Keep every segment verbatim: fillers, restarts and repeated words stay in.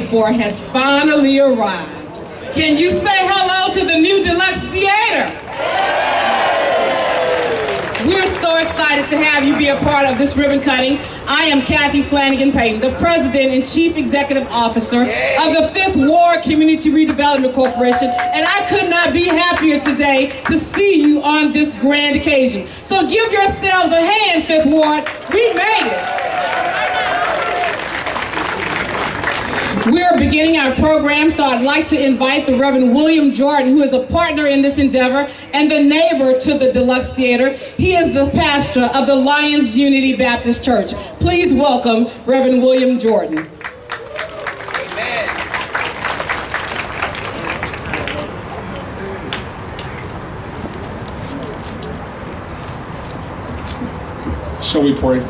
for has finally arrived. Can you say hello to the new Deluxe Theater? We're so excited to have you be a part of this ribbon cutting. I am Kathy Flanagan Payton, the President and Chief Executive Officer of the Fifth Ward Community Redevelopment Corporation, and I could not be happier today to see you on this grand occasion. So give yourselves a hand, Fifth Ward. We made it. We're beginning our program, so I'd like to invite the Reverend William Jordan, who is a partner in this endeavor and the neighbor to the Deluxe Theater. He is the pastor of the Lions Unity Baptist Church. Please welcome Reverend William Jordan. Amen. Shall we pray?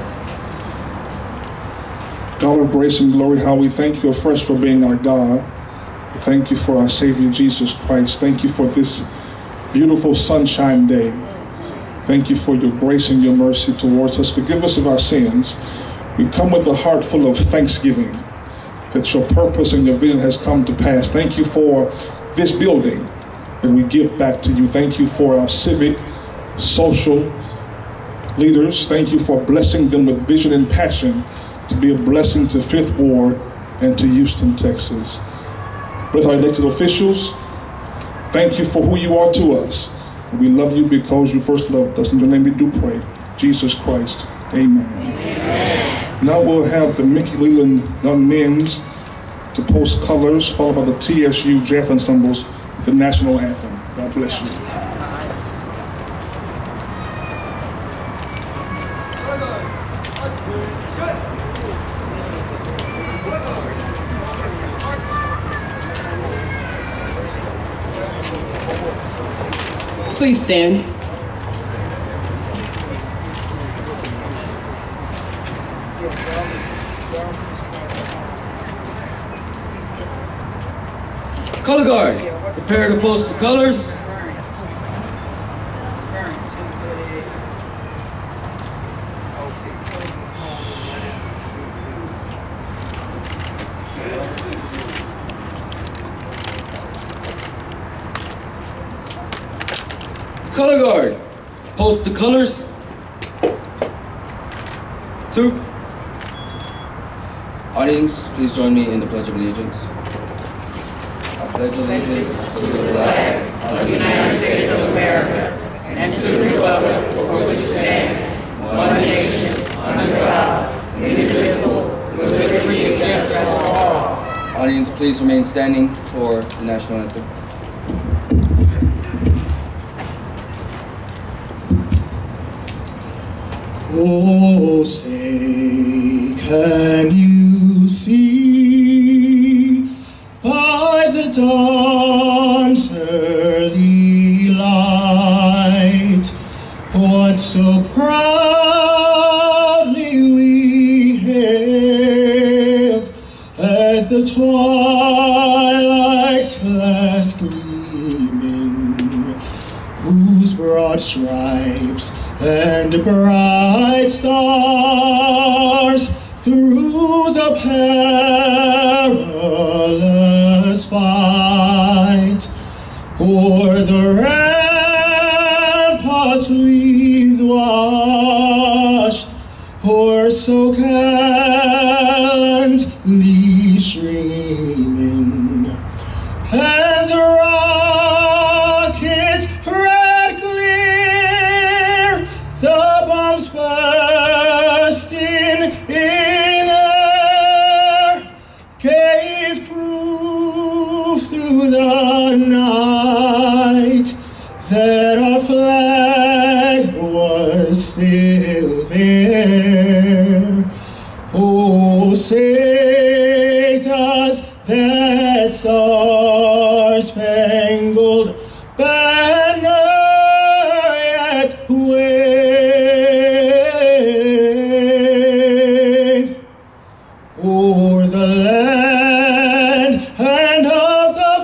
God of grace and glory, how we thank you first for being our God. Thank you for our Savior Jesus Christ. Thank you for this beautiful sunshine day. Thank you for your grace and your mercy towards us. Forgive us of our sins. We come with a heart full of thanksgiving that your purpose and your vision has come to pass. Thank you for this building that we give back to you. Thank you for our civic, social leaders. Thank you for blessing them with vision and passion to be a blessing to Fifth Ward and to Houston, Texas. With our elected officials, thank you for who you are to us. We love you because you first loved us. In your name we do pray. Jesus Christ, amen. Amen. Now we'll have the Mickey Leland Young Men's to post colors, followed by the T S U Jazz Ensembles with the national anthem. God bless you. Please stand. Color guard, prepare to post the colors. Color guard, post the colors. Two. Audience, please join me in the Pledge of Allegiance. I pledge allegiance to the flag of the United States of America and to the republic for which it stands, one nation, under God, indivisible, with liberty and justice for all. Audience, please remain standing for the national anthem. Oh, say, can you see by the dawn's early light what so proudly we hailed at the twilight's last gleaming, whose broad stripes and bright stars through the perilous fight o'er the ramparts we've watched, o'er so gallantly streaming, and the rockets red glare, the bombs bursting in air, gave proof through the night that our flag was still there. Oh, say does that star-spangled banner yet wave o'er the land and of the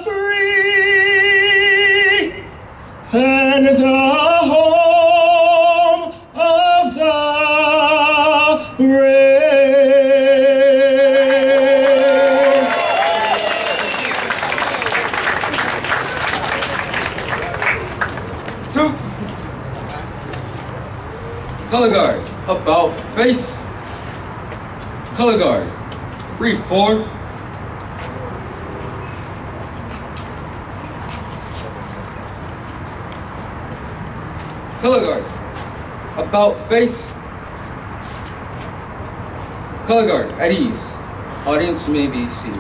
free and the home of the brave. Color guard, about face. Color guard, brief forward. Color guard, about face. Color guard, at ease. Audience may be seated.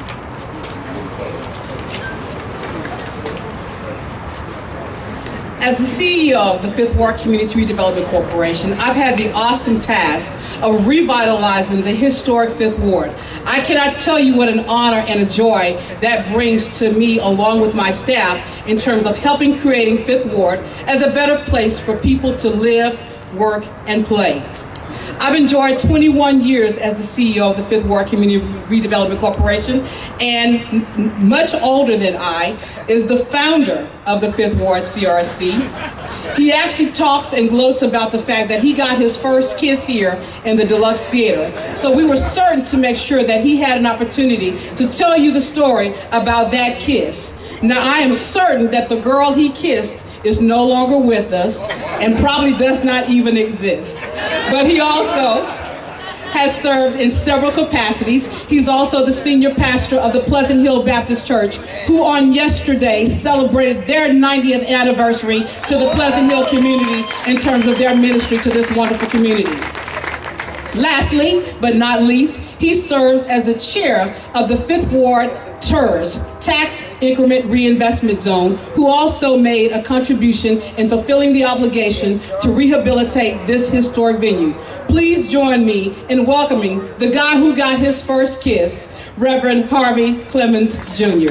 As the C E O of the Fifth Ward Community Redevelopment Corporation, I've had the awesome task of revitalizing the historic Fifth Ward. I cannot tell you what an honor and a joy that brings to me along with my staff in terms of helping creating Fifth Ward as a better place for people to live, work, and play. I've enjoyed twenty-one years as the C E O of the Fifth Ward Community Redevelopment Corporation, and much older than I is the founder of the Fifth Ward C R C. He actually talks and gloats about the fact that he got his first kiss here in the Deluxe Theater. So we were certain to make sure that he had an opportunity to tell you the story about that kiss. Now, I am certain that the girl he kissed is no longer with us and probably does not even exist. But he also has served in several capacities. He's also the senior pastor of the Pleasant Hill Baptist Church, who on yesterday celebrated their ninetieth anniversary to the Pleasant Hill community in terms of their ministry to this wonderful community. Lastly, but not least, he serves as the chair of the Fifth Ward T E R S, Tax Increment Reinvestment Zone, who also made a contribution in fulfilling the obligation to rehabilitate this historic venue. Please join me in welcoming the guy who got his first kiss, Reverend Harvey Clemens, Junior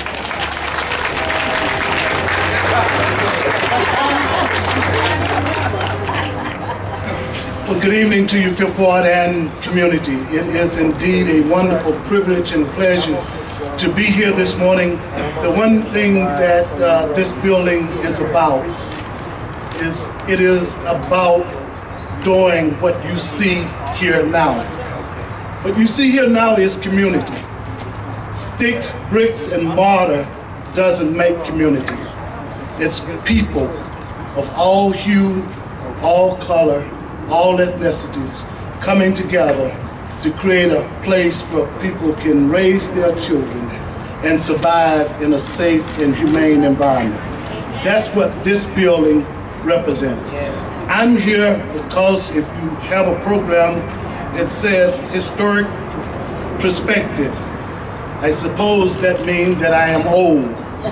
Well, good evening to you, Fifth Ward and community. It is indeed a wonderful privilege and pleasure to be here this morning. The one thing that uh, this building is about is it is about doing what you see here now. What you see here now is community. Sticks, bricks, and mortar doesn't make community. It's people of all hue, all color, all ethnicities coming together to create a place where people can raise their children and survive in a safe and humane environment. That's what this building represents. I'm here because if you have a program that says historic perspective, I suppose that means that I am old.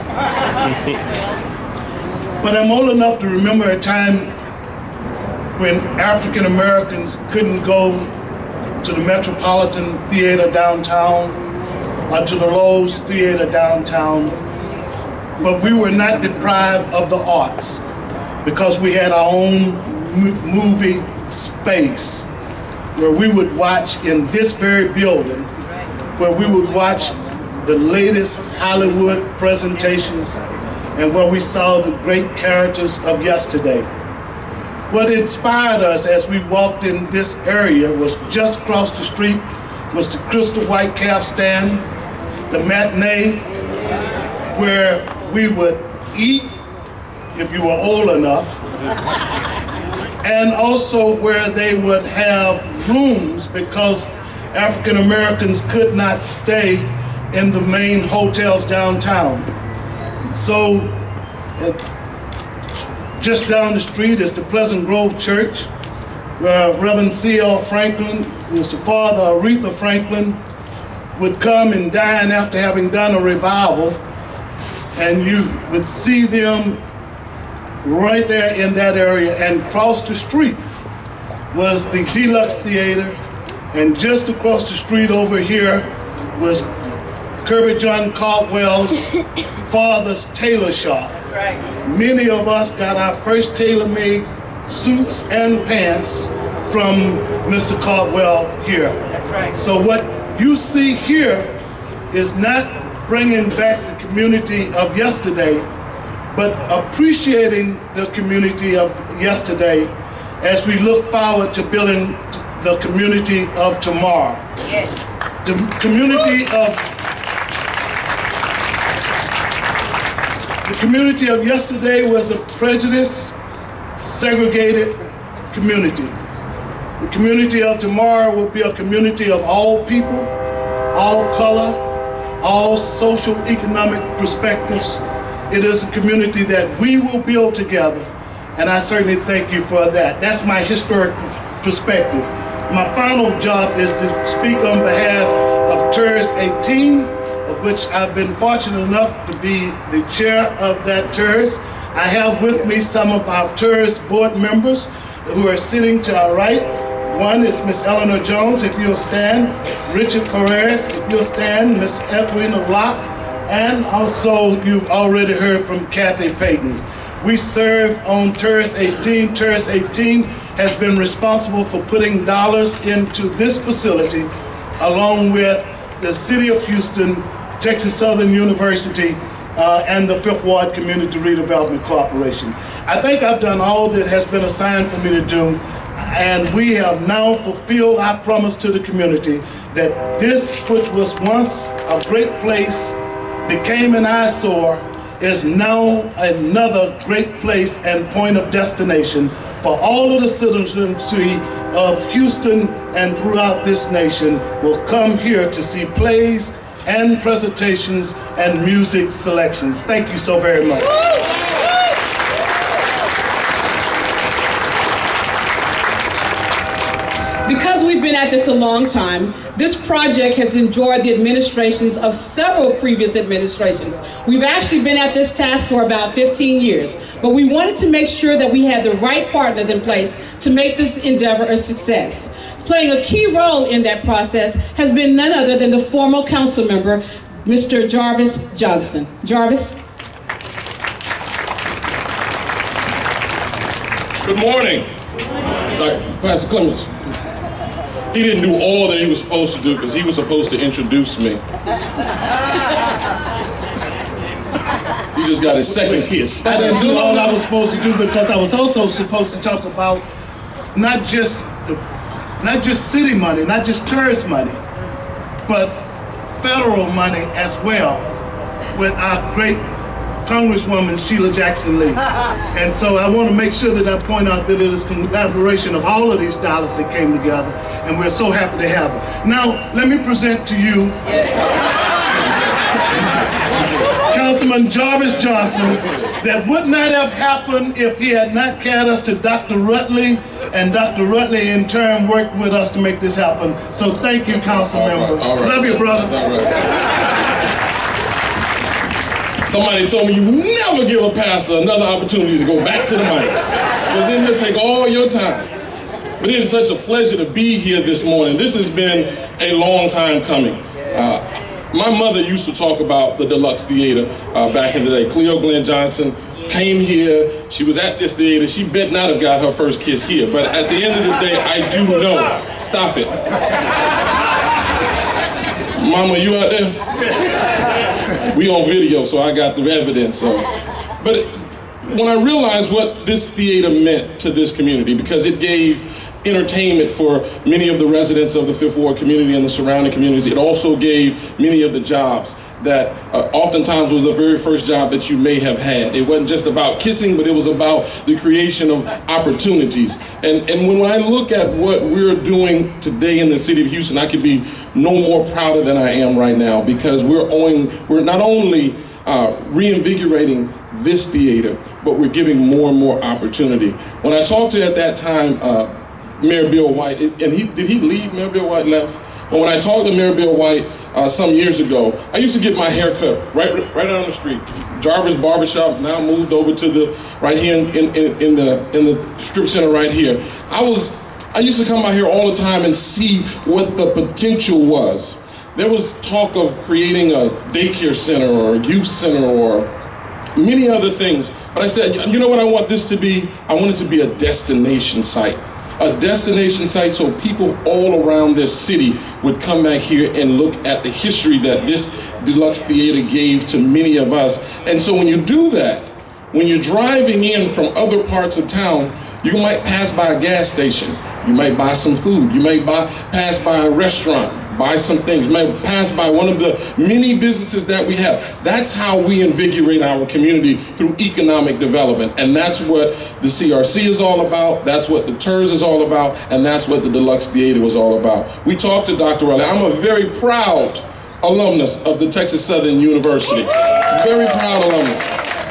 But I'm old enough to remember a time when African Americans couldn't go to the Metropolitan Theater downtown or to the Lowe's Theater downtown, but we were not deprived of the arts because we had our own movie space where we would watch in this very building, where we would watch the latest Hollywood presentations and where we saw the great characters of yesterday. What inspired us as we walked in this area was just across the street was the Crystal White Cab stand, the matinee, where we would eat, if you were old enough, and also where they would have rooms because African Americans could not stay in the main hotels downtown. So, it, just down the street is the Pleasant Grove Church, where Reverend C L Franklin, who was the father of Aretha Franklin, would come and dine after having done a revival, and you would see them right there in that area. And across the street was the Deluxe Theater, and just across the street over here was Kirby John Caldwell's father's tailor shop. Right. Many of us got our first tailor-made suits and pants from Mister Caldwell here. That's right. So what you see here is not bringing back the community of yesterday, but appreciating the community of yesterday as we look forward to building the community of tomorrow. Yes. The community of The community of yesterday was a prejudiced, segregated, community. The community of tomorrow will be a community of all people, all color, all social economic perspectives. It is a community that we will build together, and I certainly thank you for that. That's my historic perspective. My final job is to speak on behalf of Tourist eighteen, of which I've been fortunate enough to be the chair of that Tourist. I have with me some of our Tourist board members who are sitting to our right. One is Miss Eleanor Jones, if you'll stand. Richard Perez, if you'll stand. Miss Edwina Locke. And also, you've already heard from Kathy Payton. We serve on Tourist eighteen. Tourist eighteen has been responsible for putting dollars into this facility, along with the City of Houston, Texas Southern University, uh, and the Fifth Ward Community Redevelopment Corporation. I think I've done all that has been assigned for me to do, and we have now fulfilled our promise to the community that this, which was once a great place, became an eyesore, is now another great place and point of destination for all of the citizenry of Houston and throughout this nation will come here to see plays and presentations and music selections. Thank you so very much. Because we've been at this a long time, this project has enjoyed the administrations of several previous administrations. We've actually been at this task for about fifteen years, but we wanted to make sure that we had the right partners in place to make this endeavor a success. Playing a key role in that process has been none other than the former council member, Mister Jarvis Johnson. Jarvis? Good morning. Like Pastor Clemens. He didn't do all that he was supposed to do because he was supposed to introduce me. He just got his second kiss. I didn't do all I was supposed to do because I was also supposed to talk about not just the, not just city money, not just tourist money, but federal money as well with our great Congresswoman Sheila Jackson Lee. And so I want to make sure that I point out that it is collaboration of all of these dollars that came together, and we're so happy to have her. Now, let me present to you Councilman Jarvis Johnson. That would not have happened if he had not carried us to Doctor Rutley, and Doctor Rutley in turn worked with us to make this happen. So thank you, Council all member. Right, all right. Love you, brother. All right. Somebody told me you never give a pastor another opportunity to go back to the mic, because then he'll take all your time. But it is such a pleasure to be here this morning. This has been a long time coming. Uh, my mother used to talk about the Deluxe Theater uh, back in the day. Cleo Glenn Johnson came here. She was at this theater. She bet not have got her first kiss here. But at the end of the day, I do know. Stop it. Mama, you out there? We on video, so I got the evidence. So. But when I realized what this theater meant to this community, because it gave entertainment for many of the residents of the Fifth Ward community and the surrounding communities, it also gave many of the jobs that uh, oftentimes was the very first job that you may have had. It wasn't just about kissing, but it was about the creation of opportunities. And, and when I look at what we're doing today in the city of Houston, I could be no more prouder than I am right now, because we're, owing, we're not only uh, reinvigorating this theater, but we're giving more and more opportunity. When I talked to, at that time, uh, Mayor Bill White, and he did he leave? Mayor Bill White left? But when I talked to Mayor Bill White uh, some years ago, I used to get my hair cut right right down the street. Jarvis Barbershop now moved over to the right here in, in, in the in the strip center right here. I was I used to come out here all the time and see what the potential was. There was talk of creating a daycare center or a youth center or many other things. But I said, you know what I want this to be? I want it to be a destination site. A destination site so people all around this city would come back here and look at the history that this Deluxe Theater gave to many of us. And so when you do that, when you're driving in from other parts of town, you might pass by a gas station. You might buy some food. You might buy, pass by a restaurant. buy some things, may pass by one of the many businesses that we have. That's how we invigorate our community through economic development. And that's what the C R C is all about, that's what the T E R S is all about, and that's what the Deluxe Theater was all about. We talked to Doctor Rutledge. I'm a very proud alumnus of the Texas Southern University. Very proud alumnus.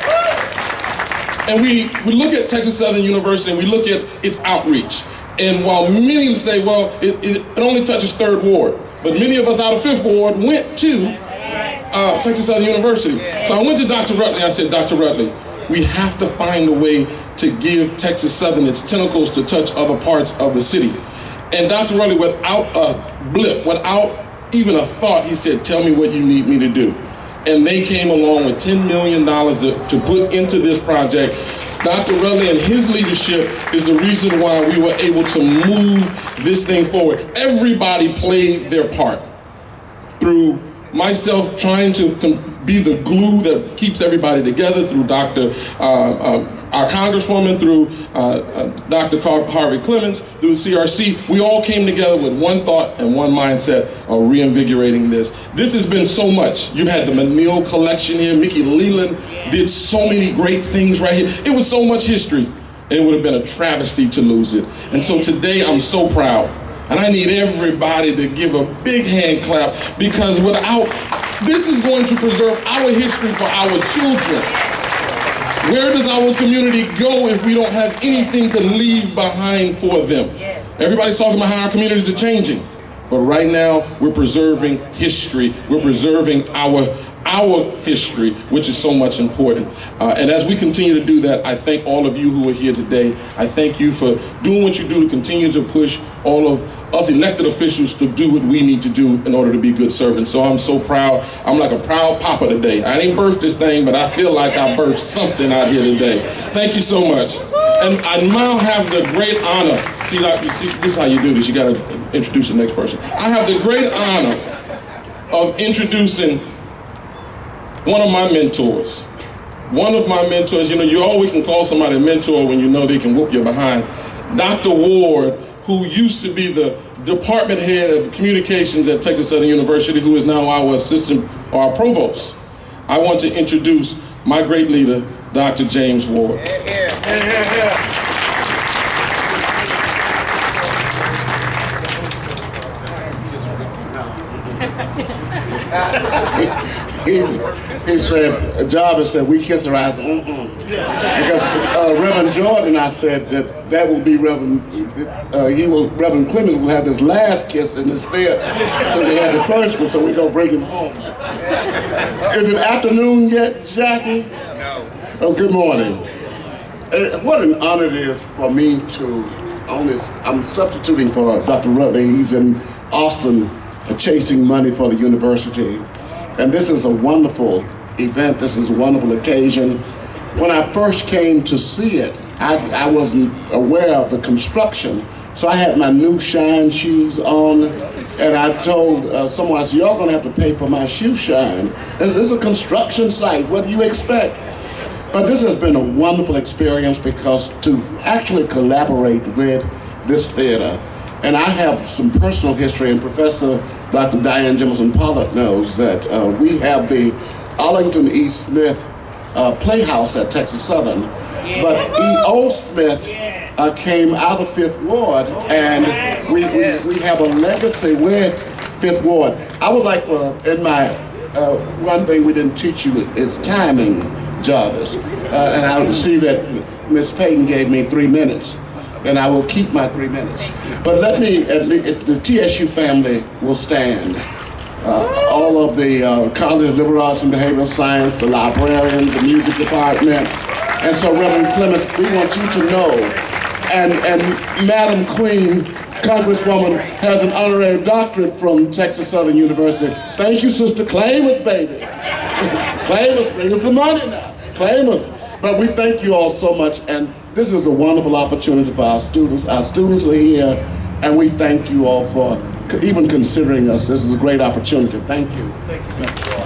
And we, we look at Texas Southern University and we look at its outreach. And while many would say, well, it, it, it only touches Third Ward, but many of us out of Fifth Ward went to uh, Texas Southern University. So I went to Doctor Rutledge. I said, Doctor Rutledge, we have to find a way to give Texas Southern its tentacles to touch other parts of the city. And Doctor Rutledge, without a blip, without even a thought, he said, tell me what you need me to do. And they came along with ten million dollars to, to put into this project. Doctor Rutledge and his leadership is the reason why we were able to move this thing forward. Everybody played their part through myself trying to be the glue that keeps everybody together, through Doctor Uh, uh, our Congresswoman, through uh, uh, Doctor Harvey Clemens, through the C R C. We all came together with one thought and one mindset of reinvigorating this. This has been so much. You've had the Manil collection here. Mickey Leland did so many great things right here. It was so much history, and it would have been a travesty to lose it. And so today I'm so proud. And I need everybody to give a big hand clap, because without, this is going to preserve our history for our children. Where does our community go if we don't have anything to leave behind for them? Everybody's talking about how our communities are changing. But right now, we're preserving history. We're preserving our our history, which is so much important. Uh, and as we continue to do that, I thank all of you who are here today. I thank you for doing what you do to continue to push all of us elected officials to do what we need to do in order to be good servants. So I'm so proud. I'm like a proud papa today. I ain't birthed this thing, but I feel like I birthed something out here today. Thank you so much. And I now have the great honor, see, like, see, this is how you do this. You gotta introduce the next person. I have the great honor of introducing one of my mentors. One of my mentors, you know, you always can call somebody a mentor when you know they can whoop you behind. Doctor Ward, who used to be the department head of communications at Texas Southern University, who is now our assistant or our provost. I want to introduce my great leader, Doctor James Ward. Yeah, yeah. Yeah, yeah, yeah. He, he said, Jarvis said, we kiss her eyes, mm-mm. Because uh, Reverend Jordan, I said that that will be Reverend, uh, he will, Reverend Clemens will have his last kiss in this theater. So they had the first one, so we go bring him home. Is it afternoon yet, Jackie? No. Oh, good morning. Uh, what an honor it is for me to, on this, I'm substituting for Doctor Rutledge. He's in Austin uh, chasing money for the university. And this is a wonderful event. This is a wonderful occasion. When I first came to see it, I, I wasn't aware of the construction. So I had my new shine shoes on, and I told uh, someone, I said, y'all gonna have to pay for my shoe shine. This is a construction site, what do you expect? But this has been a wonderful experience, because to actually collaborate with this theater, and I have some personal history, and Professor Doctor Diane Jemison Pollard knows that uh, we have the Arlington E. Smith uh, Playhouse at Texas Southern, yeah. But E. O. Smith uh, came out of Fifth Ward, and we, we, we have a legacy with Fifth Ward. I would like for, in my, uh, one thing we didn't teach you is timing, Jarvis, uh, and I see that Miz Payton gave me three minutes. And I will keep my three minutes. But let me, at least, if the T S U family will stand, uh, all of the uh, College of Liberal Arts and Behavioral Science, the librarians, the music department, and so Reverend Clemens, we want you to know, and, and Madam Queen, Congresswoman, has an honorary doctorate from Texas Southern University. Thank you, Sister. Claim us, baby. Claim us, bring us some money now. Claim us. But we thank you all so much, and this is a wonderful opportunity for our students. Our students are here, and we thank you all for even considering us. This is a great opportunity. Thank you. Thank you. Thank you.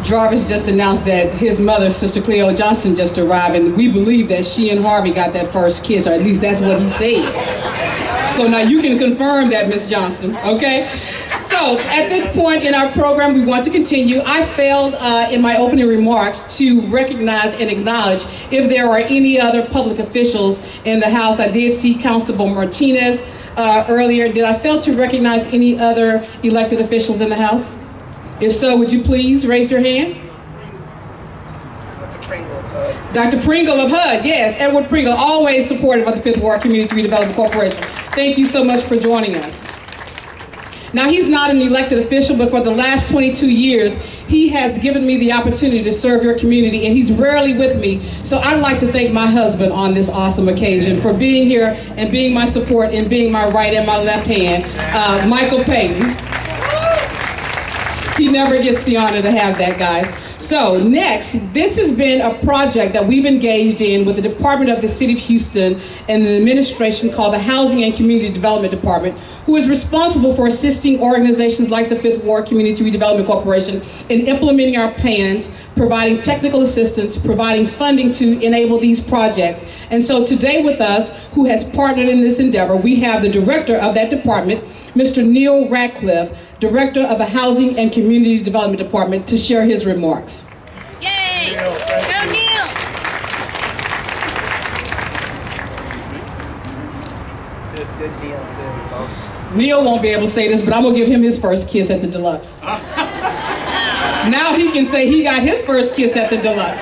Jarvis just announced that his mother, Sister Cleo Johnson, just arrived, and we believe that she and Harvey got that first kiss, or at least that's what he said. So now you can confirm that, Miss Johnson, okay? So at this point in our program, we want to continue. I failed uh, in my opening remarks to recognize and acknowledge if there are any other public officials in the House. I did see Constable Martinez uh, earlier. Did I fail to recognize any other elected officials in the House? If so, would you please raise your hand? Doctor Pringle of H U D, yes, Edward Pringle, always supported by the Fifth Ward Community Redevelopment Corporation. Thank you so much for joining us. Now, he's not an elected official, but for the last twenty-two years, he has given me the opportunity to serve your community, and he's rarely with me. So I'd like to thank my husband on this awesome occasion for being here and being my support and being my right and my left hand, uh, Michael Payton. He never gets the honor to have that, guys. So next, this has been a project that we've engaged in with the Department of the City of Houston and an administration called the Housing and Community Development Department, who is responsible for assisting organizations like the Fifth Ward Community Redevelopment Corporation in implementing our plans, providing technical assistance, providing funding to enable these projects. And so today with us, who has partnered in this endeavor, we have the director of that department, Mister Neil Ratcliffe, Director of the Housing and Community Development Department, to share his remarks. Yay! Go Neil! Good, good deal, good, folks. Neil won't be able to say this, but I'm gonna give him his first kiss at the Deluxe. Now he can say he got his first kiss at the Deluxe.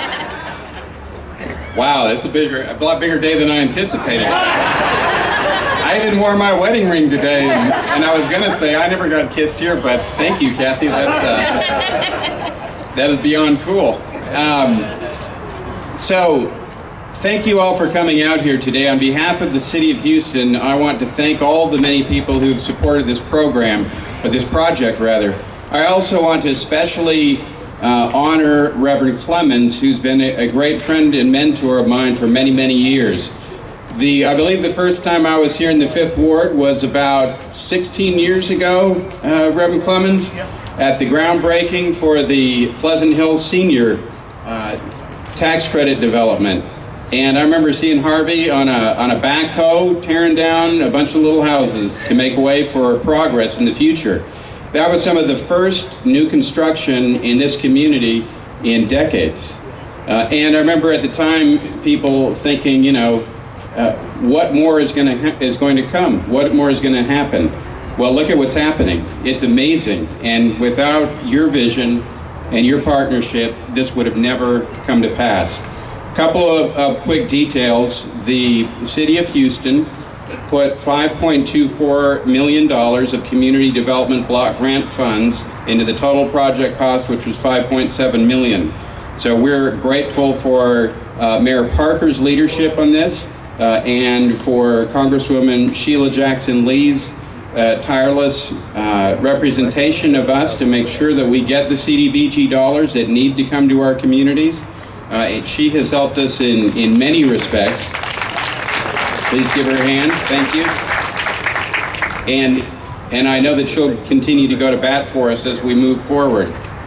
Wow, that's a bigger, a lot bigger day than I anticipated. I even wore my wedding ring today, and, and I was gonna say I never got kissed here, but thank you, Kathy. That's uh, that is beyond cool. Um, so, thank you all for coming out here today. On behalf of the City of Houston, I want to thank all the many people who've supported this program, or this project rather. I also want to especially uh, honor Reverend Clemens, who's been a, a great friend and mentor of mine for many, many years. The, I believe the first time I was here in the Fifth Ward was about sixteen years ago, uh, Reverend Clemens, at the groundbreaking for the Pleasant Hill Senior uh, tax credit development. And I remember seeing Harvey on a, on a backhoe tearing down a bunch of little houses to make way for progress in the future. That was some of the first new construction in this community in decades. Uh, and I remember at the time people thinking, you know, Uh, what more is going to ha is going to come? What more is going to happen? Well, look at what's happening. It's amazing, and without your vision and your partnership, this would have never come to pass. A couple of, of quick details. The City of Houston put five point two four million dollars of community development block grant funds into the total project cost, which was five point seven million dollars. So we're grateful for uh, Mayor Parker's leadership on this. Uh, and for Congresswoman Sheila Jackson Lee's uh, tireless uh, representation of us to make sure that we get the C D B G dollars that need to come to our communities. Uh, it, she has helped us in, in many respects. Please give her a hand. Thank you. And, and I know that she'll continue to go to bat for us as we move forward.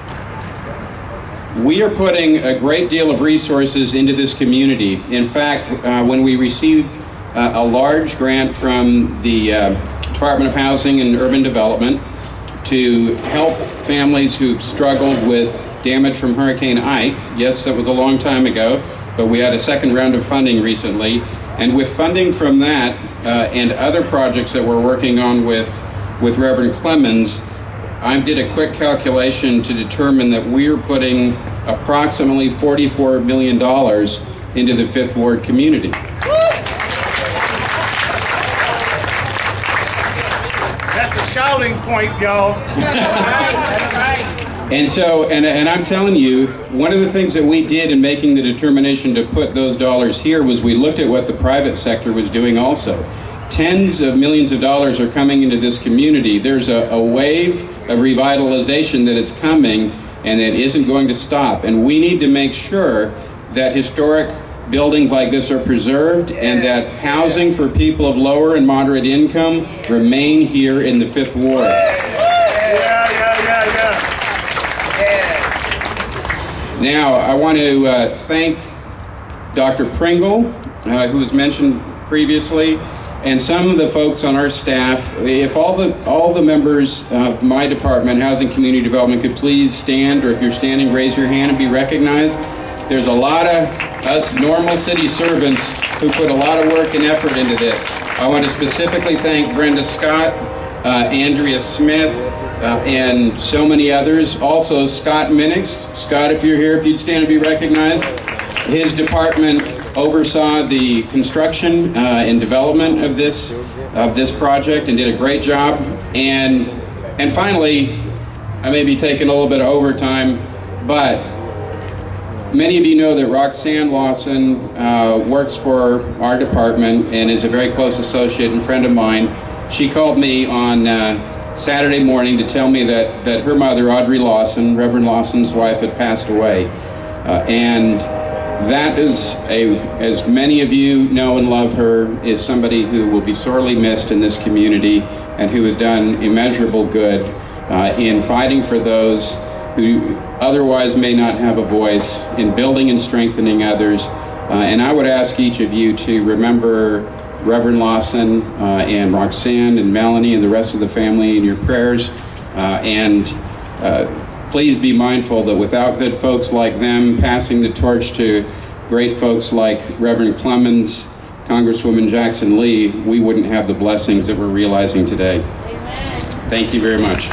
We are putting a great deal of resources into this community. In fact, uh, when we received uh, a large grant from the uh, Department of Housing and Urban Development to help families who've struggled with damage from Hurricane Ike. Yes, that was a long time ago, but we had a second round of funding recently. And with funding from that uh, and other projects that we're working on with, with Reverend Clemens, I did a quick calculation to determine that we're putting approximately forty-four million dollars into the Fifth Ward community. That's a shouting point, y'all. And so, and, and I'm telling you, one of the things that we did in making the determination to put those dollars here was we looked at what the private sector was doing also. Tens of millions of dollars are coming into this community. There's a, a wave of revitalization that is coming and it isn't going to stop. And we need to make sure that historic buildings like this are preserved and that housing for people of lower and moderate income remain here in the Fifth Ward. Yeah, yeah, yeah, yeah. Now, I want to uh, thank Doctor Pringle, uh, who was mentioned previously, and some of the folks on our staff. If all the all the members of my department, Housing Community Development, could please stand, or if you're standing, raise your hand and be recognized. There's a lot of us normal city servants who put a lot of work and effort into this. I want to specifically thank Brenda Scott, uh, Andrea Smith, uh, and so many others. Also, Scott Minix. Scott, if you're here, if you'd stand and be recognized. His department oversaw the construction uh, and development of this of this project and did a great job. And and finally, I may be taking a little bit of overtime, but many of you know that Roxanne Lawson uh, works for our department and is a very close associate and friend of mine. She called me on uh, Saturday morning to tell me that that her mother, Audrey Lawson, Reverend Lawson's wife, had passed away, uh, and that is, a, as many of you know and love her, is somebody who will be sorely missed in this community and who has done immeasurable good uh, in fighting for those who otherwise may not have a voice, in building and strengthening others. Uh, and I would ask each of you to remember Reverend Lawson uh, and Roxanne and Melanie and the rest of the family in your prayers. Uh, and uh, Please be mindful that without good folks like them passing the torch to great folks like Reverend Clemens, Congresswoman Jackson Lee, we wouldn't have the blessings that we're realizing today. Amen. Thank you very much.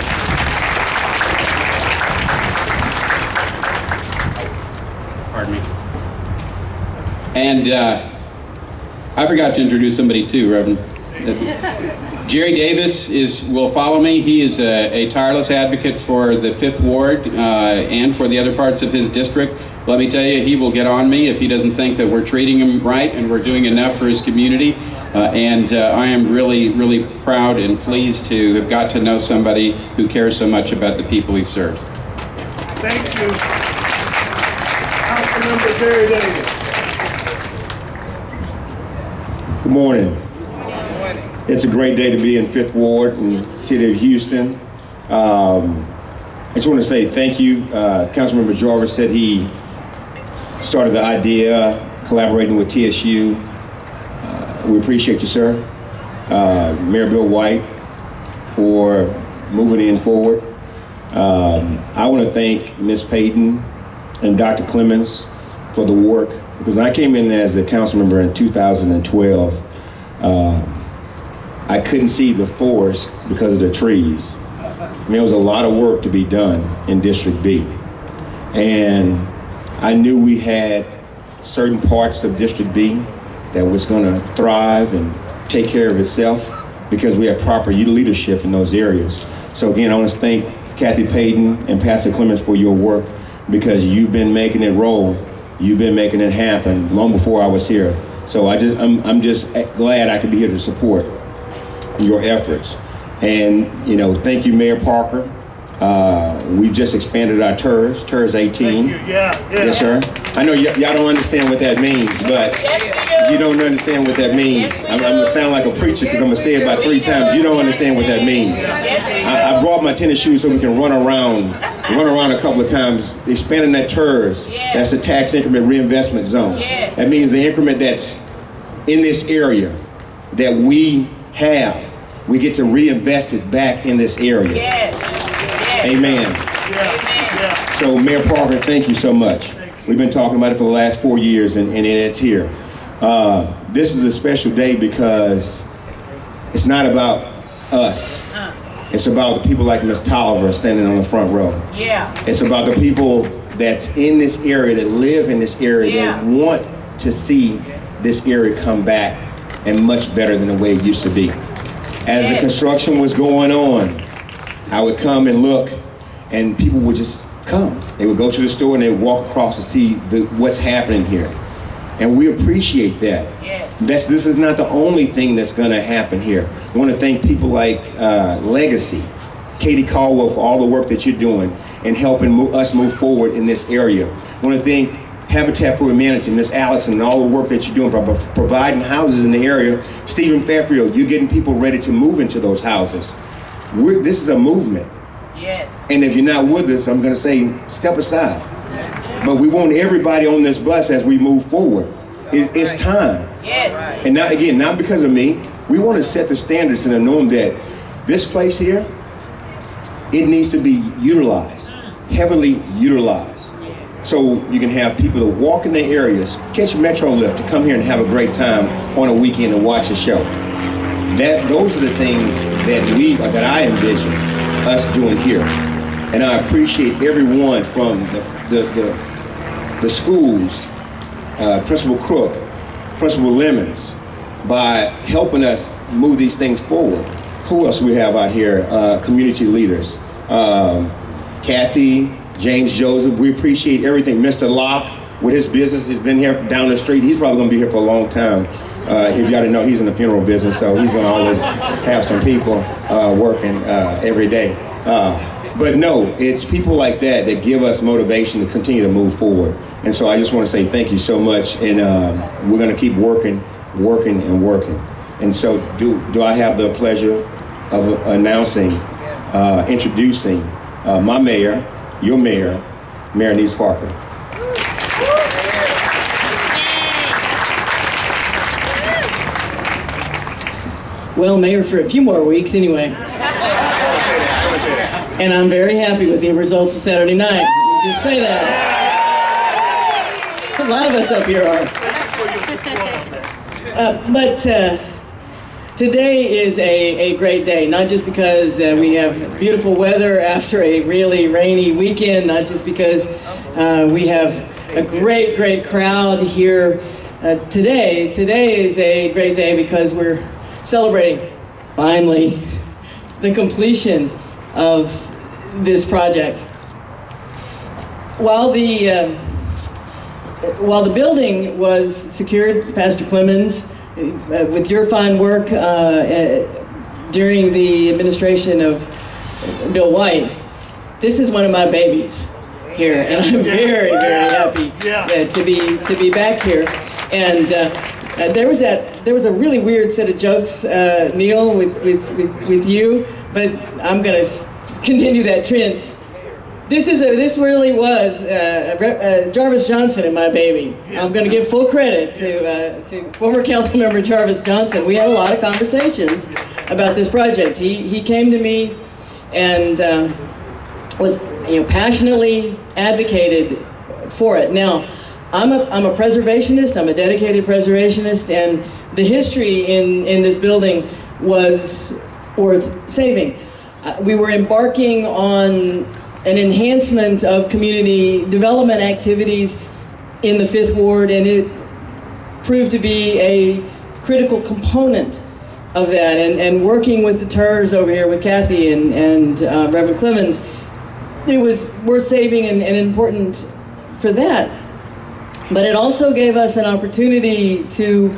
Pardon me. And uh, I forgot to introduce somebody too, Reverend. Jerry Davis is will follow me. He is a, a tireless advocate for the Fifth Ward uh, and for the other parts of his district. Let me tell you, he will get on me if he doesn't think that we're treating him right and we're doing enough for his community. Uh, and uh, I am really, really proud and pleased to have got to know somebody who cares so much about the people he serves. Thank you. Councilmember Jerry Davis. Good morning. It's a great day to be in Fifth Ward in the city of Houston. Um, I just want to say thank you. Uh, Councilmember Jarvis said he started the idea, collaborating with T S U. Uh, we appreciate you, sir. Uh, Mayor Bill White for moving in forward. Um, I want to thank Miz Payton and Doctor Clemens for the work, because when I came in as a council member in two thousand twelve, uh, I couldn't see the forest because of the trees. I mean, there was a lot of work to be done in District B. And I knew we had certain parts of District B that was gonna thrive and take care of itself because we had proper leadership in those areas. So again, I want to thank Kathy Payton and Pastor Clemens for your work, because you've been making it roll. You've been making it happen long before I was here. So I just, I'm, I'm just glad I could be here to support your efforts. And, you know, thank you, Mayor Parker. Uh, we've just expanded our TERS, TERS eighteen. Thank you. Yeah, yeah. Yes, sir. I know y'all don't understand what that means, but you don't understand what that means. I'm, I'm gonna sound like a preacher because I'm gonna say it about three times. You don't understand what that means. I, I brought my tennis shoes so we can run around, run around a couple of times. Expanding that TERS, that's the tax increment reinvestment zone. That means the increment that's in this area that we have, we get to reinvest it back in this area. Yes. Yes. Amen. Yeah. So Mayor Parker, thank you so much. We've been talking about it for the last four years and, and it's here. Uh, this is a special day because it's not about us. It's about the people like Miz Tolliver standing on the front row. Yeah. It's about the people that's in this area, that live in this area, yeah, that want to see this area come back and much better than the way it used to be. As the construction was going on, I would come and look, and people would just come. They would go to the store and they would walk across to see the, what's happening here. And we appreciate that. Yes. That's, this is not the only thing that's gonna happen here. I wanna thank people like uh, Legacy, Katie Caldwell, for all the work that you're doing and helping move, us move forward in this area. I wanna thank Habitat for Humanity, Miz Allison, and all the work that you're doing for providing houses in the area. Stephen Fairfield, you're getting people ready to move into those houses. We're, this is a movement. Yes. And if you're not with us, I'm gonna say, step aside. But we want everybody on this bus as we move forward. It, it's time. Yes. And not, again, not because of me. We want to set the standards and the norm that this place here, it needs to be utilized, heavily utilized. So you can have people that walk in the areas, catch a Metro lift to come here and have a great time on a weekend and watch a show. That, those are the things that we, or that I envision us doing here. And I appreciate everyone from the, the, the, the schools, uh, Principal Crook, Principal Lemons, by helping us move these things forward. Who else we have out here? Uh, community leaders. Um, Kathy, James Joseph, we appreciate everything. Mister Locke, with his business, he's been here down the street. He's probably gonna be here for a long time. Uh, if y'all didn't know, he's in the funeral business, so he's gonna always have some people uh, working uh, every day. Uh, but no, it's people like that that give us motivation to continue to move forward. And so I just wanna say thank you so much, and um, we're gonna keep working, working, and working. And so do, do I have the pleasure of announcing, uh, introducing uh, my mayor, your mayor, Mayor Nese Parker. Well, Mayor, for a few more weeks anyway. And I'm very happy with the results of Saturday night. Let me just say that. A lot of us up here are. Uh, but uh, today is a, a great day, not just because uh, we have beautiful weather after a really rainy weekend, not just because uh, we have a great, great crowd here uh, today. Today is a great day because we're celebrating, finally, the completion of this project. While the, uh, while the building was secured, Pastor Clemens, uh, with your fine work uh, uh, during the administration of Bill White, this is one of my babies here, and I'm very, very happy uh, to be to be back here. And uh, uh, there was that there was a really weird set of jokes, uh, Neil, with, with with with you, but I'm gonna continue that trend. This is a, this really was uh, uh, Jarvis Johnson and my baby. I'm going to give full credit to uh, to former council member Jarvis Johnson. We had a lot of conversations about this project. He he came to me and um, was you know passionately advocated for it. Now, I'm a I'm a preservationist. I'm a dedicated preservationist, and the history in in this building was worth saving. Uh, we were embarking on an enhancement of community development activities in the Fifth Ward, and it proved to be a critical component of that. And, and working with the T E R S over here with Kathy and, and uh, Reverend Clemens, it was worth saving and, and important for that. But it also gave us an opportunity to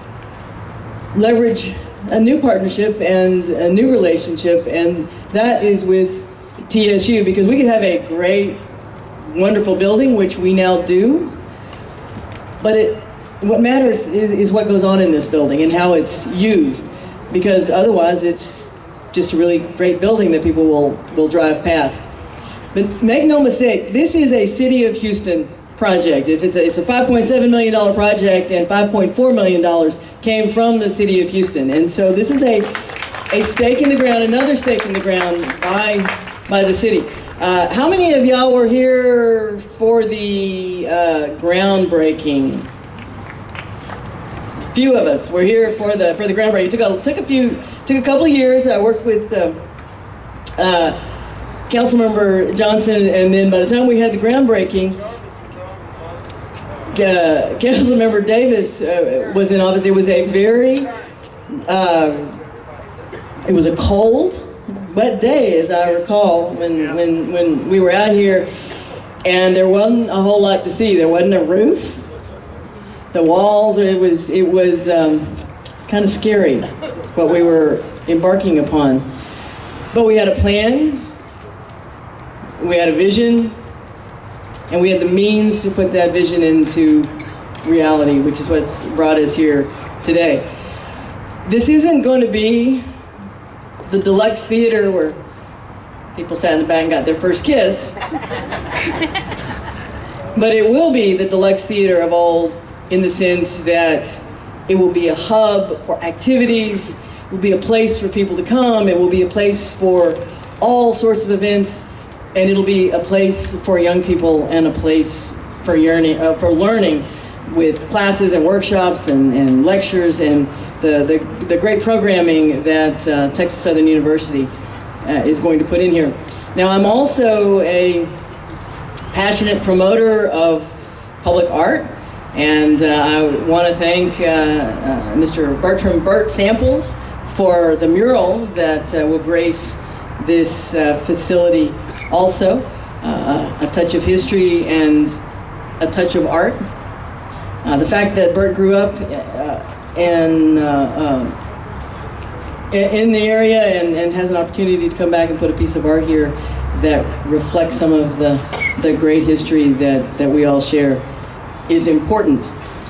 leverage a new partnership and a new relationship, and that is with T S U, because we could have a great, wonderful building, which we now do, but it, what matters is, is what goes on in this building and how it's used, because otherwise it's just a really great building that people will, will drive past. But make no mistake, this is a City of Houston project. If it's a, it's a five point seven million dollar project, and five point four million dollars came from the City of Houston. And so this is a, a stake in the ground, another stake in the ground by by the city. Uh, how many of y'all were here for the uh, groundbreaking? Few of us were here for the for the groundbreaking. It took a took a few took a couple of years. I worked with uh, uh, Councilmember Johnson, and then by the time we had the groundbreaking, uh, Councilmember Davis uh, was in office. It was a very uh, it was a cold, wet day, as I recall, when, yes. when, when we were out here, and there wasn't a whole lot to see. There wasn't a roof. The walls, it was, it was, um, it's kind of scary what we were embarking upon. But we had a plan, we had a vision, and we had the means to put that vision into reality, which is what's brought us here today. This isn't going to be the Deluxe Theater where people sat in the back and got their first kiss. But it will be the Deluxe Theater of old, in the sense that it will be a hub for activities, it will be a place for people to come, it will be a place for all sorts of events, and it'll be a place for young people and a place for yearning, uh, for learning, with classes and workshops and, and lectures and the, the, the great programming that uh, Texas Southern University uh, is going to put in here. Now, I'm also a passionate promoter of public art, and uh, I want to thank uh, uh, Mister Bertram Burt Samples for the mural that uh, will grace this uh, facility also. Uh, a touch of history and a touch of art. Uh, the fact that Bert grew up uh, in, uh, uh, in the area and, and has an opportunity to come back and put a piece of art here that reflects some of the, the great history that, that we all share is important.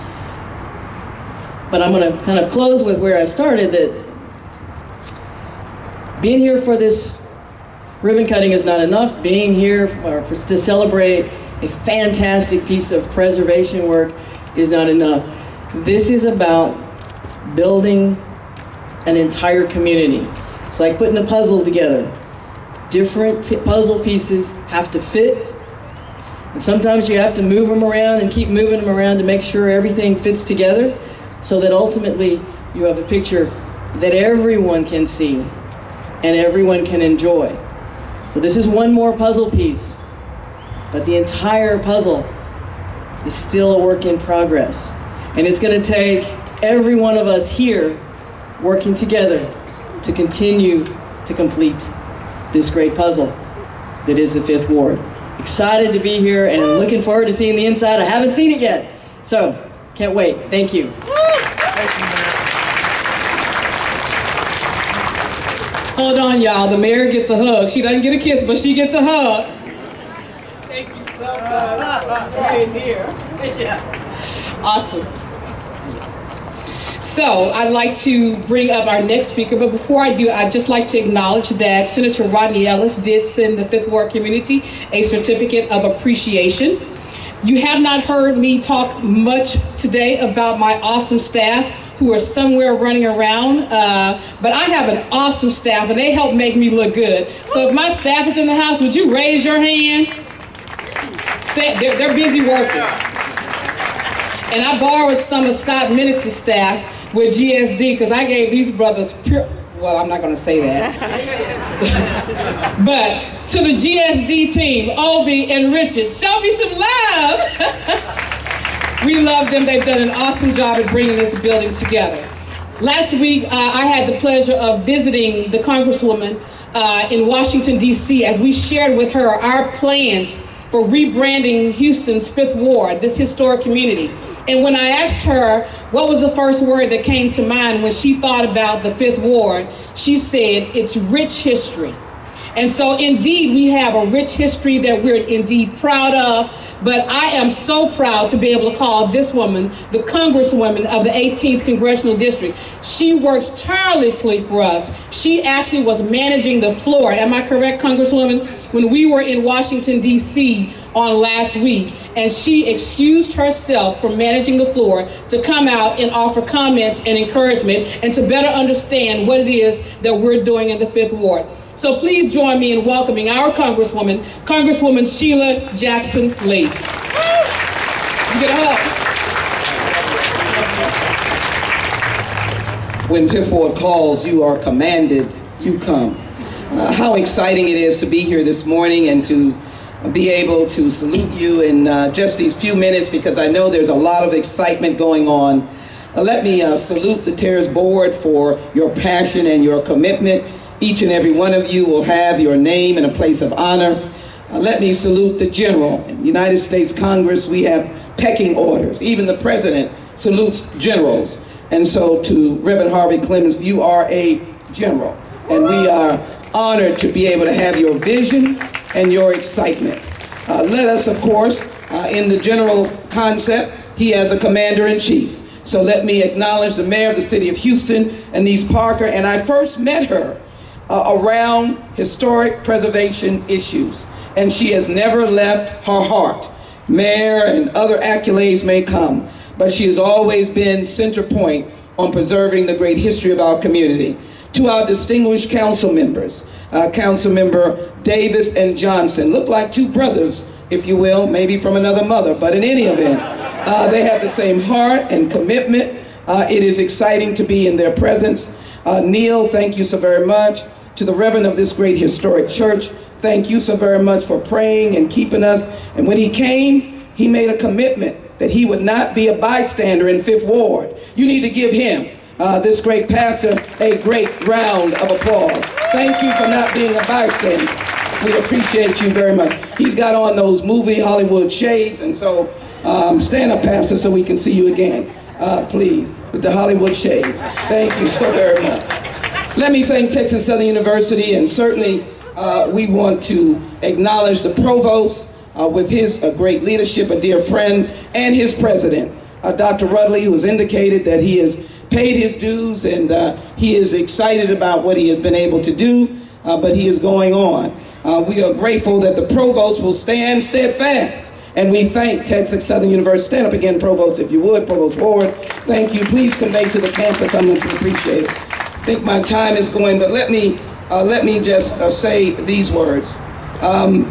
But I'm going to kind of close with where I started, that being here for this ribbon cutting is not enough. Being here for, for, to celebrate a fantastic piece of preservation work is not enough. This is about building an entire community. It's like putting a puzzle together. Different puzzle pieces have to fit, and sometimes you have to move them around and keep moving them around to make sure everything fits together, so that ultimately you have a picture that everyone can see and everyone can enjoy. So this is one more puzzle piece, but the entire puzzle is still a work in progress. And it's going to take every one of us here working together to continue to complete this great puzzle that is the Fifth Ward. Excited to be here and looking forward to seeing the inside. I haven't seen it yet, so can't wait. Thank you. Hold on, y'all. The mayor gets a hug. She doesn't get a kiss, but she gets a hug. Thank you so much for being here. Yeah. Awesome. So I'd like to bring up our next speaker, but before I do, I'd just like to acknowledge that Senator Rodney Ellis did send the Fifth Ward community a certificate of appreciation. You have not heard me talk much today about my awesome staff who are somewhere running around, uh, but I have an awesome staff and they help make me look good. So if my staff is in the house, would you raise your hand? Stay, they're, they're busy working. And I borrowed some of Scott Minnick's staff with G S D because I gave these brothers pure, well, I'm not going to say that. But to the G S D team, Obi and Richard, show me some love. We love them. They've done an awesome job at bringing this building together. Last week, uh, I had the pleasure of visiting the Congresswoman uh, in Washington, D C as we shared with her our plans for rebranding Houston's Fifth Ward, this historic community. And when I asked her what was the first word that came to mind when she thought about the Fifth Ward, she said, it's rich history. And so indeed, we have a rich history that we're indeed proud of, but I am so proud to be able to call this woman the Congresswoman of the eighteenth Congressional District. She works tirelessly for us. She actually was managing the floor, am I correct, Congresswoman? When we were in Washington, D C on last week, and she excused herself from managing the floor to come out and offer comments and encouragement and to better understand what it is that we're doing in the Fifth Ward. So please join me in welcoming our Congresswoman, Congresswoman Sheila Jackson Lee. You get a hug. When Fifth Ward calls, you are commanded, you come. Uh, how exciting it is to be here this morning and to be able to salute you in uh, just these few minutes, because I know there's a lot of excitement going on. Uh, let me uh, salute the Terrace Board for your passion and your commitment. Each and every one of you will have your name in a place of honor. Uh, let me salute the General. In the United States Congress, we have pecking orders. Even the President salutes generals. And so to Reverend Harvey Clemens, you are a general. And we are honored to be able to have your vision and your excitement. Uh, let us, of course, uh, in the general concept, he has a commander-in-chief. So let me acknowledge the mayor of the city of Houston, Anise Parker, and I first met her uh, around historic preservation issues, and she has never left her heart. mayor, and other accolades may come, but she has always been center point on preserving the great history of our community. To our distinguished council members, uh, Council Member Davis and Johnson, look like two brothers, if you will, maybe from another mother, but in any event, uh, they have the same heart and commitment. Uh, it is exciting to be in their presence. Uh, Neil, thank you so very much. To the Reverend of this great historic church, thank you so very much for praying and keeping us. And when he came, he made a commitment that he would not be a bystander in Fifth Ward. You need to give him, uh, this great pastor, a great round of applause. Thank you for not being a bystander. We appreciate you very much. He's got on those movie Hollywood shades, and so um, stand up, Pastor, so we can see you again, uh, please, with the Hollywood shades. Thank you so very much. Let me thank Texas Southern University, and certainly uh, we want to acknowledge the provost uh, with his uh, great leadership, a dear friend, and his president, uh, Doctor Rudley, who has indicated that he has paid his dues, and uh, he is excited about what he has been able to do, uh, but he is going on. Uh, we are grateful that the provost will stand steadfast, and we thank Texas Southern University. Stand up again, provost, if you would, Provost Ward. Thank you. Please convey to the campus how much we appreciate it. I think my time is going, but let me uh, let me just uh, say these words. Um,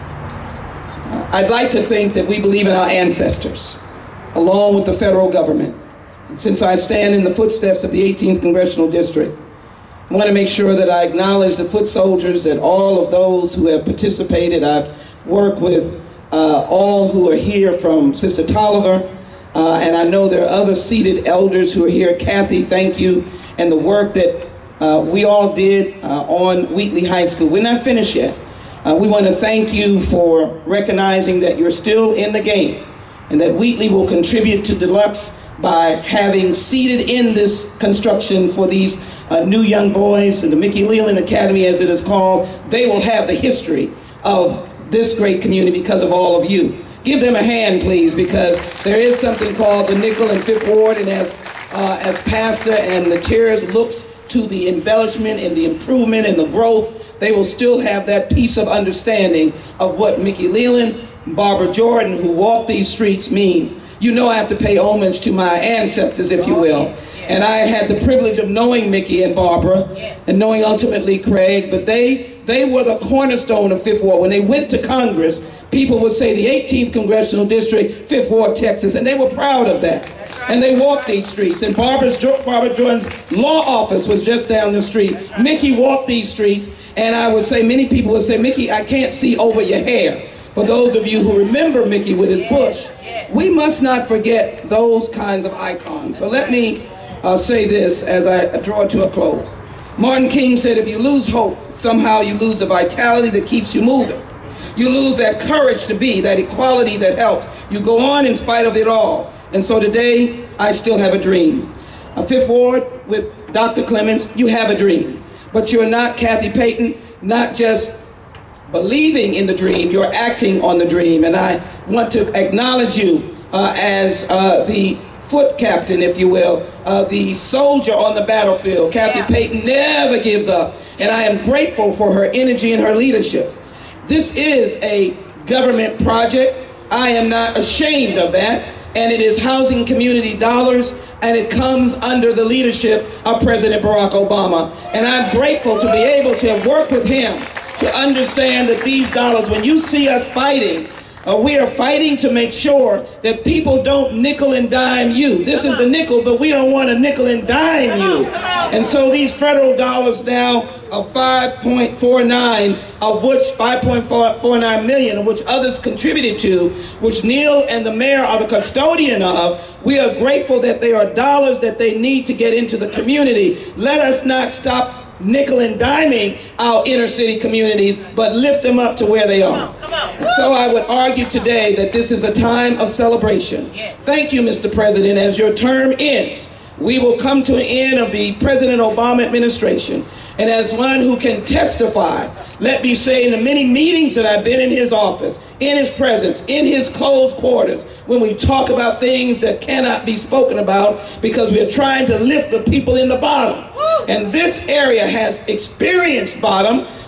I'd like to think that we believe in our ancestors, along with the federal government. Since I stand in the footsteps of the eighteenth Congressional District, I want to make sure that I acknowledge the foot soldiers and all of those who have participated. I've worked with uh, all who are here from Sister Tolliver, uh, and I know there are other seated elders who are here. Kathy, thank you, and the work that uh, we all did uh, on Wheatley High School. We're not finished yet. Uh, we want to thank you for recognizing that you're still in the game, and that Wheatley will contribute to Deluxe by having seated in this construction for these uh, new young boys, and the Mickey Leland Academy as it is called. They will have the history of this great community because of all of you. Give them a hand, please, because there is something called the Nickel and Fifth Ward, and as, uh, as pastor and the chairs looks to the embellishment and the improvement and the growth, they will still have that piece of understanding of what Mickey Leland, Barbara Jordan, who walked these streets, means. You know I have to pay homage to my ancestors, if you will. And I had the privilege of knowing Mickey and Barbara, and knowing ultimately Craig, but they, they were the cornerstone of Fifth Ward. When they went to Congress, people would say the eighteenth Congressional District, Fifth Ward, Texas, and they were proud of that. And they walked these streets, and Barbara's, Barbara Jordan's law office was just down the street. Mickey walked these streets, and I would say, many people would say, Mickey, I can't see over your hair. For those of you who remember Mickey with his bush, we must not forget those kinds of icons. So let me uh, say this as I draw to a close. Martin King said, if you lose hope, somehow you lose the vitality that keeps you moving. You lose that courage to be, that equality that helps. You go on in spite of it all. And so today, I still have a dream. A Fifth Ward with Doctor Clemens, you have a dream. But you're not Kathy Payton, not just believing in the dream, you're acting on the dream. And I want to acknowledge you uh, as uh, the foot captain, if you will, uh, the soldier on the battlefield. Kathy yeah. Payton never gives up, and I am grateful for her energy and her leadership. This is a government project. I am not ashamed of that, and it is housing community dollars, and it comes under the leadership of President Barack Obama. And I'm grateful to be able to have worked with him to understand that these dollars, when you see us fighting, uh, we are fighting to make sure that people don't nickel and dime you. This is the nickel, but we don't want to nickel and dime you. And so these federal dollars now of five point four nine, of which five point four nine million, of which others contributed to, which Neil and the mayor are the custodian of, we are grateful that they are dollars that they need to get into the community. Let us not stop nickel and diming our inner city communities, but lift them up to where they are. Come on, come on. So I would argue today that this is a time of celebration. Yes. Thank you, Mister President. As your term ends, we will come to an end of the President Obama administration. And as one who can testify, let me say in the many meetings that I've been in his office, in his presence, in his closed quarters, when we talk about things that cannot be spoken about because we are trying to lift the people in the bottom. And this area has experienced bottom,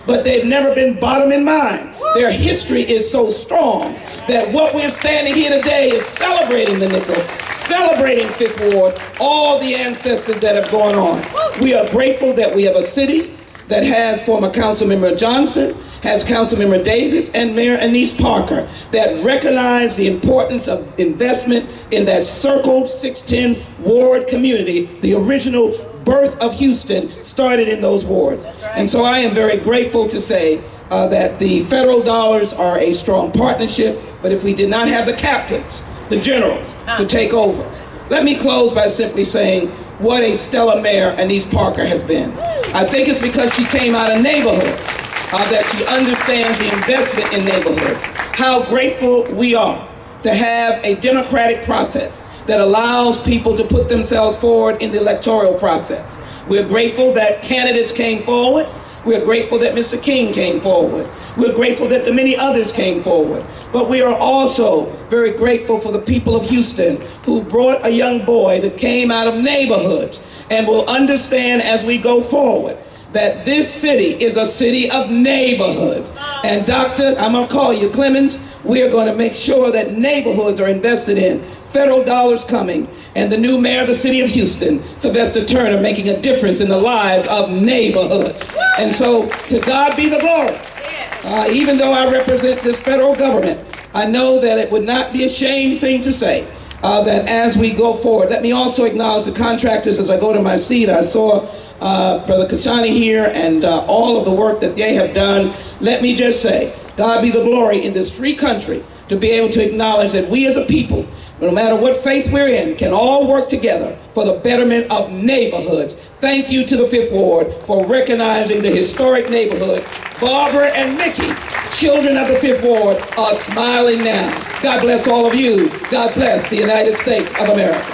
but they've never been bottom in mind. Their history is so strong that what we're standing here today is celebrating the nickel, celebrating Fifth Ward, all the ancestors that have gone on. We are grateful that we have a city that has former Councilmember Johnson, has Councilmember Davis, and Mayor Anise Parker that recognize the importance of investment in that Circle six ten ward community. The original birth of Houston started in those wards. And so I am very grateful to say uh, that the federal dollars are a strong partnership, but if we did not have the captains, the generals, to take over. Let me close by simply saying what a stellar mayor Anise Parker has been. I think it's because she came out of neighborhoods, uh, that she understands the investment in neighborhoods. How grateful we are to have a democratic process that allows people to put themselves forward in the electoral process. We're grateful that candidates came forward. We're grateful that Mister King came forward. We're grateful that the many others came forward. But we are also very grateful for the people of Houston who brought a young boy that came out of neighborhoods and will understand as we go forward that this city is a city of neighborhoods. And Doctor, I'm gonna call you Clemens, we are gonna make sure that neighborhoods are invested in. Federal dollars coming, and the new mayor of the city of Houston, Sylvester Turner, making a difference in the lives of neighborhoods. And so, to God be the glory. Uh, even though I represent this federal government, I know that it would not be a shame thing to say uh, that as we go forward. Let me also acknowledge the contractors as I go to my seat. I saw uh, Brother Kachani here and uh, all of the work that they have done. Let me just say, God be the glory in this free country to be able to acknowledge that we as a people, no matter what faith we're in, can all work together for the betterment of neighborhoods. Thank you to the Fifth Ward for recognizing the historic neighborhood. Barbara and Mickey, children of the Fifth Ward, are smiling now. God bless all of you. God bless the United States of America.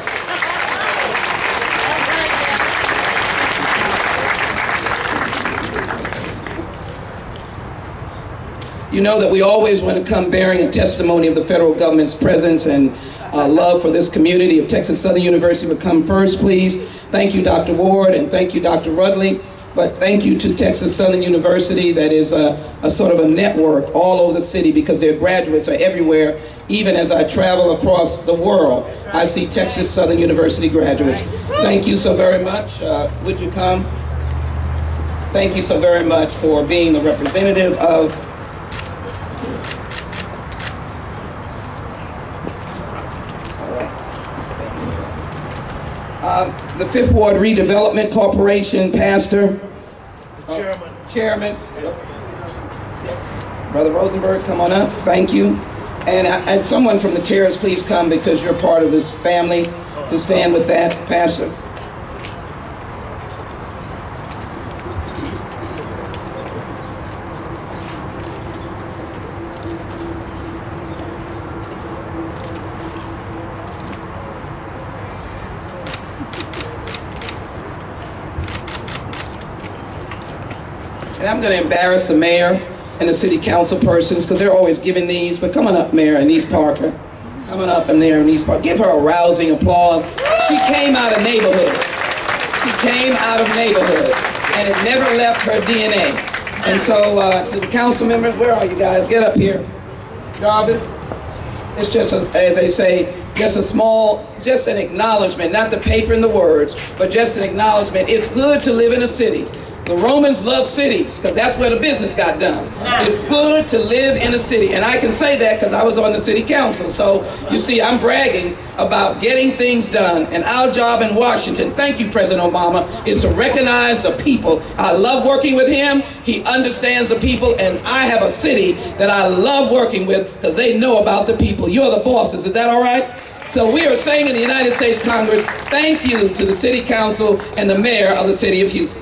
You know that we always want to come bearing a testimony of the federal government's presence and uh, love for this community. If Texas Southern University would come first, please. Thank you, Doctor Ward, and thank you, Doctor Rudley. But thank you to Texas Southern University, that is a, a sort of a network all over the city, because their graduates are everywhere. Even as I travel across the world, I see Texas Southern University graduates. Thank you so very much. Uh, would you come? Thank you so very much for being the representative of Uh, the Fifth Ward Redevelopment Corporation, Pastor, uh, Chairman. Chairman, Brother Rosenberg, come on up. Thank you. And, uh, and someone from the chairs, please come, because you're part of this family, to stand with that, Pastor. And I'm going to embarrass the mayor and the city council persons, because they're always giving these, but come on up, Mayor Anise Parker. Coming up, and Mayor Anise Parker. Give her a rousing applause. She came out of neighborhood. She came out of neighborhood, and it never left her D N A. And so, uh, to the council members, where are you guys? Get up here. Jarvis, it's just, a, as they say, just a small, just an acknowledgement, not the paper and the words, but just an acknowledgement. It's good to live in a city. The Romans loved cities, because that's where the business got done. It's good to live in a city, and I can say that because I was on the city council. So you see, I'm bragging about getting things done, and our job in Washington, thank you, President Obama, is to recognize the people. I love working with him. He understands the people, and I have a city that I love working with because they know about the people. You're the bosses. Is that all right? So we are saying in the United States Congress, thank you to the city council and the mayor of the city of Houston.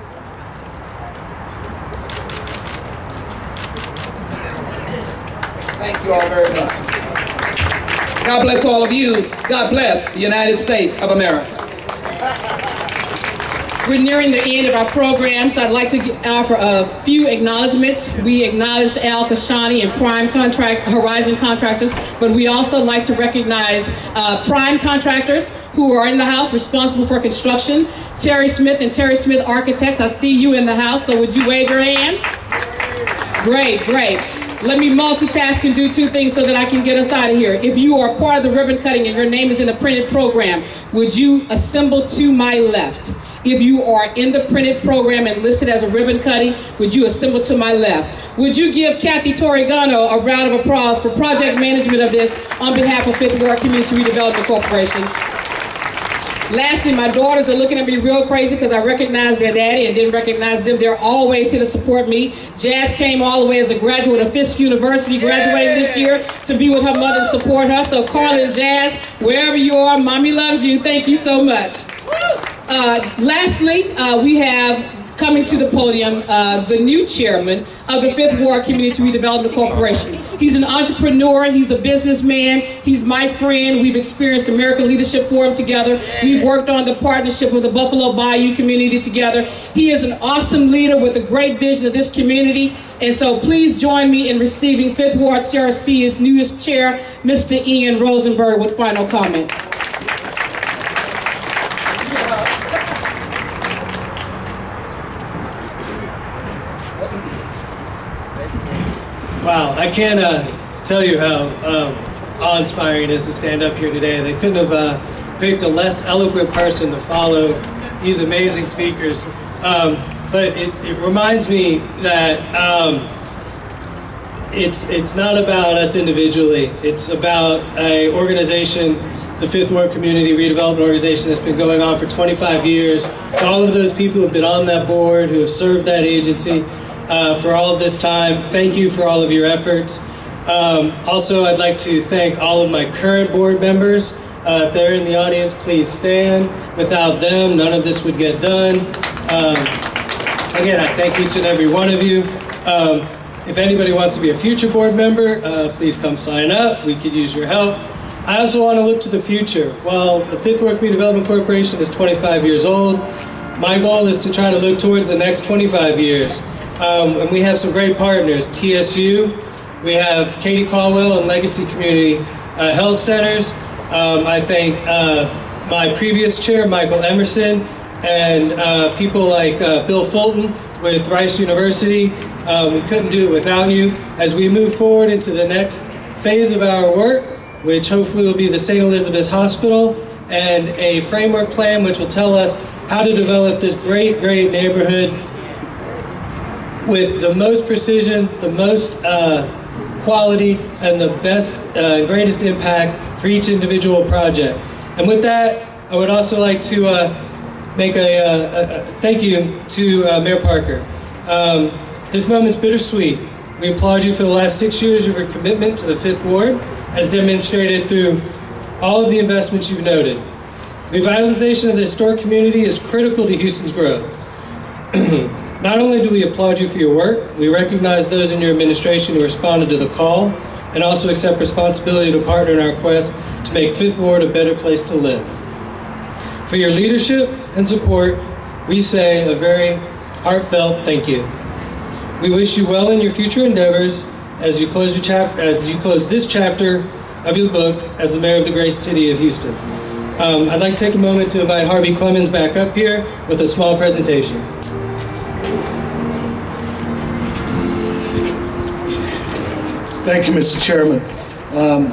Thank you all very much. God bless all of you. God bless the United States of America. We're nearing the end of our program, so I'd like to offer a few acknowledgments. We acknowledged Al Kashani and Prime Contract, Horizon Contractors, but we also like to recognize uh, Prime Contractors who are in the house responsible for construction. Terry Smith and Terry Smith Architects, I see you in the house, so would you wave your hand? Great, great. Let me multitask and do two things so that I can get us out of here. If you are part of the ribbon cutting and your name is in the printed program, would you assemble to my left? If you are in the printed program and listed as a ribbon cutting, would you assemble to my left? Would you give Kathy Torigano a round of applause for project management of this on behalf of Fifth Ward Community Redevelopment Corporation? Lastly, my daughters are looking at me real crazy because I recognize their daddy and didn't recognize them. They're always here to support me. Jazz came all the way as a graduate of Fisk University, graduating this year to be with her mother and support her. So Carl and Jazz, wherever you are, mommy loves you. Thank you so much. Uh, lastly, uh, we have coming to the podium uh, the new chairman of the Fifth Ward Community Redevelopment Corporation. He's an entrepreneur, he's a businessman, he's my friend. We've experienced American Leadership Forum together. We've worked on the partnership with the Buffalo Bayou community together. He is an awesome leader with a great vision of this community. And so please join me in receiving Fifth Ward C R C's newest chair, Mister Ian Rosenberg, with final comments. Wow, I can't uh, tell you how um, awe-inspiring it is to stand up here today. They couldn't have uh, picked a less eloquent person to follow these amazing speakers. Um, but it, it reminds me that um, it's, it's not about us individually. It's about an organization, the Fifth Ward Community Redevelopment Organization, that's been going on for twenty-five years. All of those people who have been on that board, who have served that agency, Uh, for all of this time. Thank you for all of your efforts. Um, also, I'd like to thank all of my current board members. Uh, if they're in the audience, please stand. Without them, none of this would get done. Um, again, I thank each and every one of you. Um, if anybody wants to be a future board member, uh, please come sign up. We could use your help. I also want to look to the future. Well, the Fifth Ward Community Development Corporation is twenty-five years old. My goal is to try to look towards the next twenty-five years. Um, and we have some great partners, T S U, we have Katie Caldwell and Legacy Community uh, Health Centers. Um, I thank uh, my previous chair, Michael Emerson, and uh, people like uh, Bill Fulton with Rice University. Um, we couldn't do it without you. As we move forward into the next phase of our work, which hopefully will be the Saint Elizabeth's Hospital, and a framework plan which will tell us how to develop this great, great neighborhood with the most precision, the most uh, quality, and the best, uh, greatest impact for each individual project. And with that, I would also like to uh, make a, a, a thank you to uh, Mayor Parker. Um, this moment's bittersweet. We applaud you for the last six years of your commitment to the Fifth Ward, as demonstrated through all of the investments you've noted. Revitalization of the historic community is critical to Houston's growth. Not only do we applaud you for your work, we recognize those in your administration who responded to the call and also accept responsibility to partner in our quest to make Fifth Ward a better place to live. For your leadership and support, we say a very heartfelt thank you. We wish you well in your future endeavors as you close, your chap as you close this chapter of your book as the mayor of the great city of Houston. Um, I'd like to take a moment to invite Harvey Clemens back up here with a small presentation. Thank you, Mister Chairman. Um,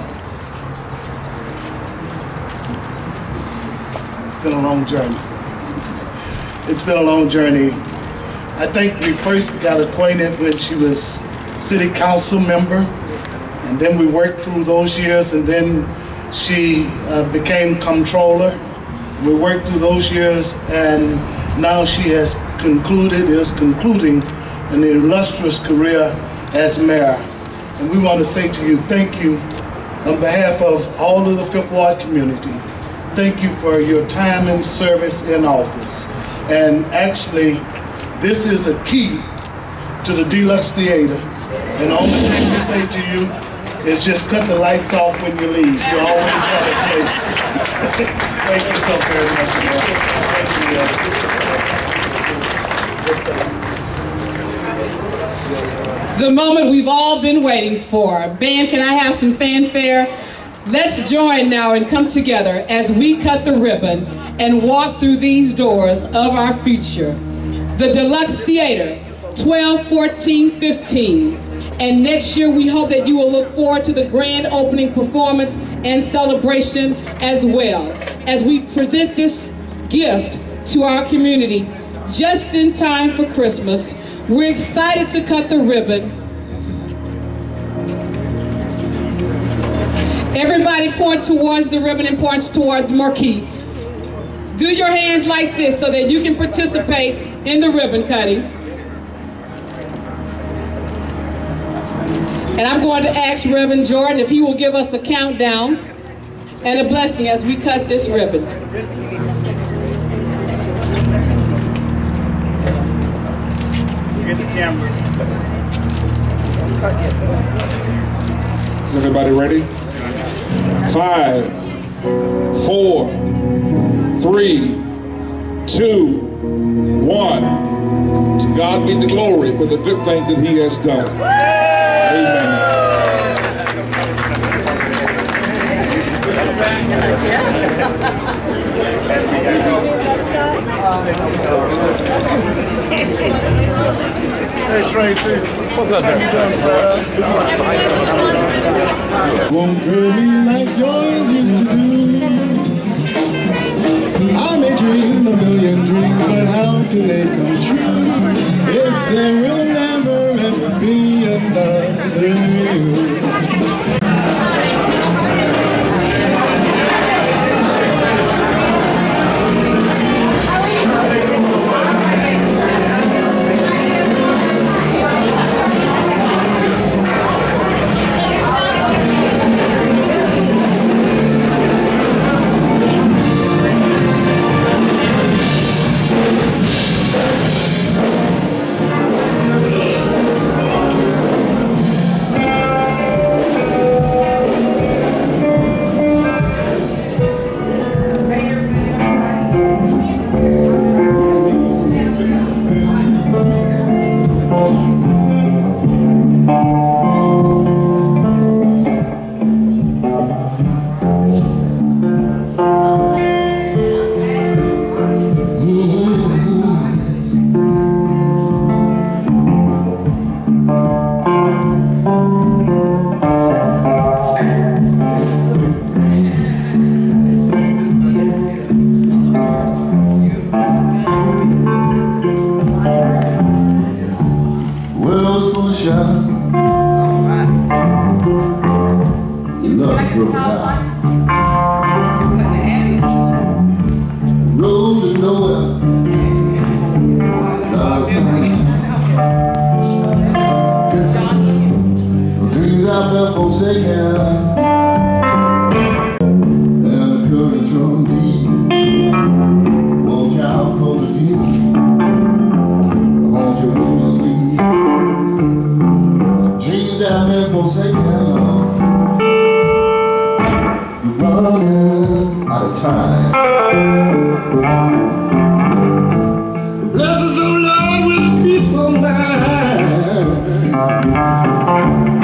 it's been a long journey. It's been a long journey. I think we first got acquainted when she was city council member, and then we worked through those years, and then she uh, became comptroller. We worked through those years, and now she has concluded, is concluding an illustrious career as mayor. And we want to say to you, thank you on behalf of all of the Fifth Ward community. Thank you for your time and service in office. And actually, this is a key to the Deluxe Theater. And the only thing to say to you is just cut the lights off when you leave. You always have a place. Thank you so very much. Thank you. The moment we've all been waiting for. Band, can I have some fanfare? Let's join now and come together as we cut the ribbon and walk through these doors of our future. The Deluxe Theater, twelve, fourteen, fifteen. And next year we hope that you will look forward to the grand opening performance and celebration as well, as we present this gift to our community just in time for Christmas. We're excited to cut the ribbon. Everybody point towards the ribbon and points toward the marquee. Do your hands like this so that you can participate in the ribbon cutting. And I'm going to ask Reverend Jordan if he will give us a countdown and a blessing as we cut this ribbon. Get the camera. Is everybody ready? Five, four, three, two, one. To God be the glory for the good thing that He has done. Amen. Hey Tracy, what's up there? Won't dream like yours used to do. I may dream a million dreams, but how can they come true if there will never ever be another you? Bless us, O Lord, with a peaceful mind.